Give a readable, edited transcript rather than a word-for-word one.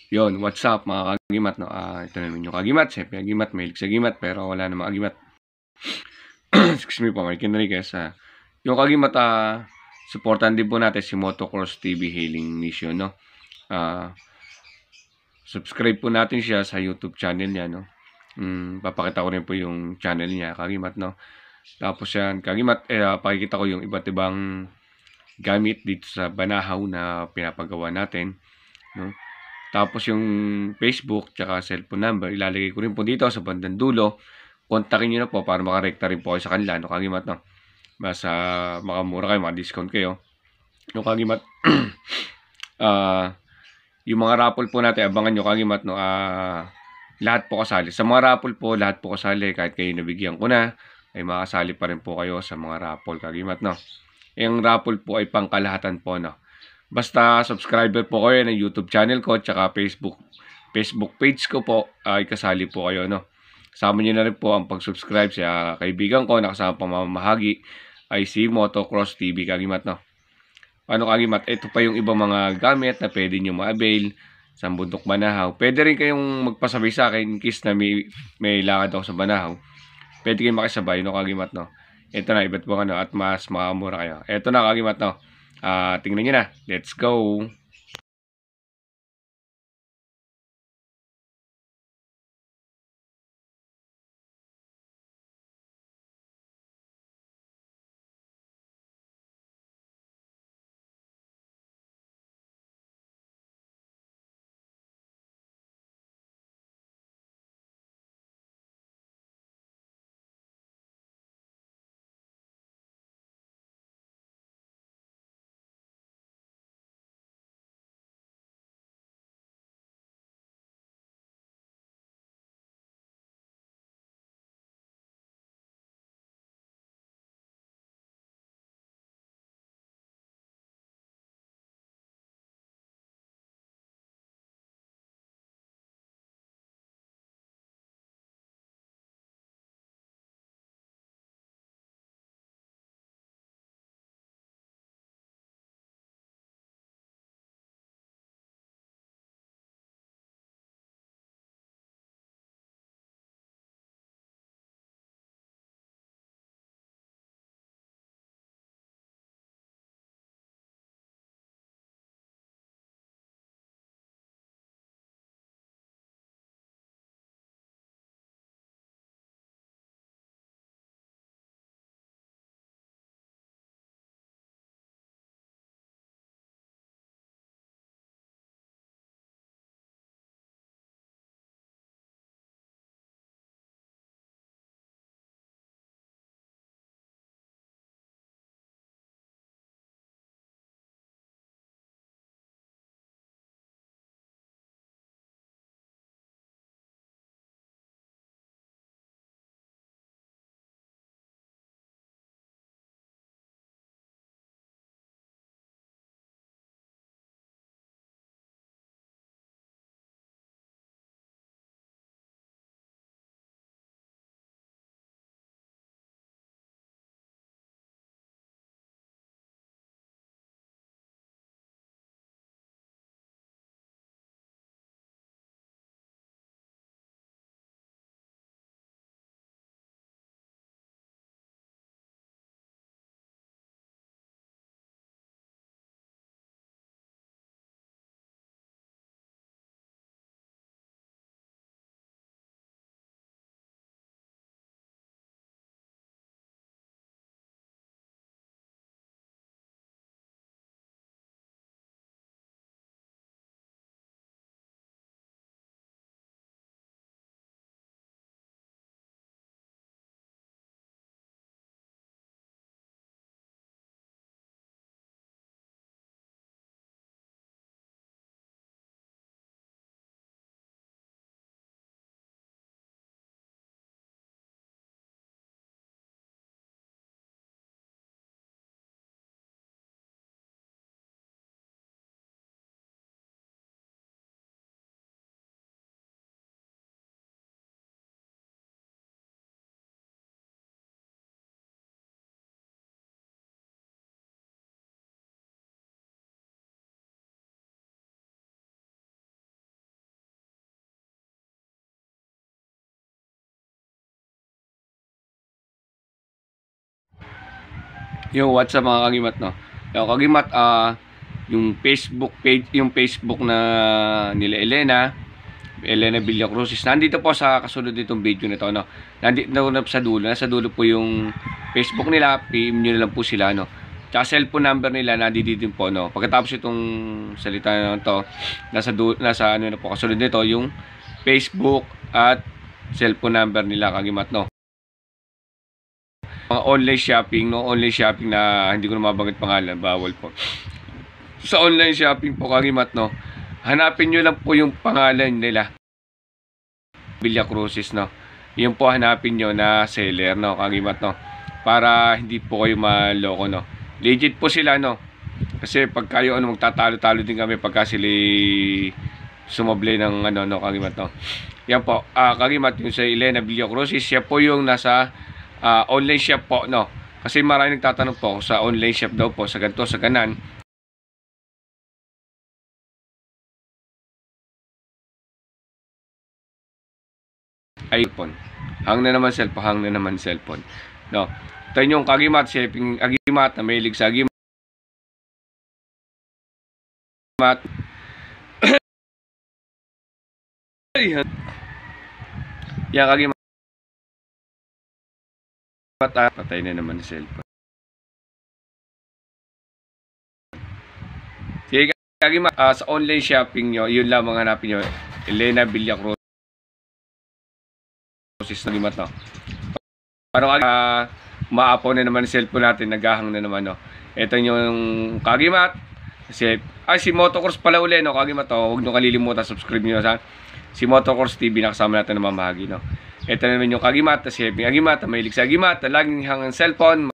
Yon, what's up mga kagimat, no? Ito naman yung kagimat, siyempre kagimat, mahilig sa gimat, pero wala namang kagimat. Excuse me po, may kinarigas. Yung kagimat, supportan din po natin si Motocross TV Healing Mission, no? Subscribe po natin siya sa YouTube channel niya, no? Papakita ko rin po yung channel niya, kagimat, no? Tapos yan, kagimat, pakikita ko yung iba't ibang gamit dito sa Banahaw na pinapagawa natin, no? Tapos yung Facebook tsaka cellphone number, ilalagay ko rin po dito sa bandang dulo. Kontakin nyo na po para makarekta rin po kayo sa kanila, no, kagimat, no? Basta makamura kayo, maka-discount kayo. No, kagimat, yung mga raffle po natin, abangan nyo, kagimat, no? Lahat po kasali. Sa mga raffle po, lahat po kasali. Kahit kayo nabigyan ko na, ay makasali pa rin po kayo sa mga raffle, kagimat, no? Yung raffle po ay pangkalahatan po, no? Basta subscriber po kayo ng YouTube channel ko tsaka Facebook page ko po, ay kasali po kayo, no? Kasama niyo na rin po ang pag-subscribe sa kaibigan ko na kasama pamamahagi ay si Motocross TV, kagimat, no? Ano, kagimat, ito pa yung ibang mga gamit na pwede niyo ma-avail sa Bundok Banahaw. Pwede rin kayong magpasabay sa akin in case na may lakad ako sa Banahaw. Pwede kayong makisabay, no, kagimat, no? Ito na, iba't ibang ano, at mas makamura kayo. Ito na, kagimat, no? Tingnan nyo na. Let's go! Yo, what's up mga kagimat, no? Yo, kagimat, yung Facebook page, yung Facebook na nila Elena Villacrucis. Nandito po sa kasunod nitong video nito, no? Nandito na sa dulo, nasa dulo po yung Facebook nila, PM nyo na lang po sila, no? Tsaka cellphone number nila, nandito din po, no? Pagkatapos itong salita na to, nasa ano na po, kasunod nito, yung Facebook at cellphone number nila, kagimat, no? Mga online shopping, no? Online shopping na hindi ko na mabanggit pangalan, bawal po. Sa online shopping po, kagimat, no? Hanapin nyo lang po yung pangalan nila, Villacrucis, no? Yun po hanapin nyo na seller, no? Kagimat, no? Para hindi po kayo maloko, no? Legit po sila, no? Kasi pag kayo magtatalo-talo din kami pagka sila sumable ng ano, no? Kagimat, no? Yan po, kagimat, yung sa Elena Villacrucis, siya po yung nasa online shop po, no? Kasi marami nagtatanong po sa online shop daw po, sa ganito, sa ganan. iPhone. Hang na naman cellphone, no? Ito yung kagimat, shipping agimat, na mahilig sa agimat. Yan kagimat. Patay na naman sa cellphone. Sige, kagimat, sa online shopping nyo, yun lang mga hanapin nyo, Elena Villacrucis, kagimat, no? Parang maapaw na naman yung cellphone natin, naghahang na naman, no? Ito yung kagimat. Kasi, si Motocross pala uli, no? Kagimat, oh, huwag nyo kalilimutan, subscribe nyo sa si Motocross TV, nakasama natin na mamahagi, no? Ito naman yung kagimat, kasi agimat, mahilig sa agimat, laging hangang cellphone,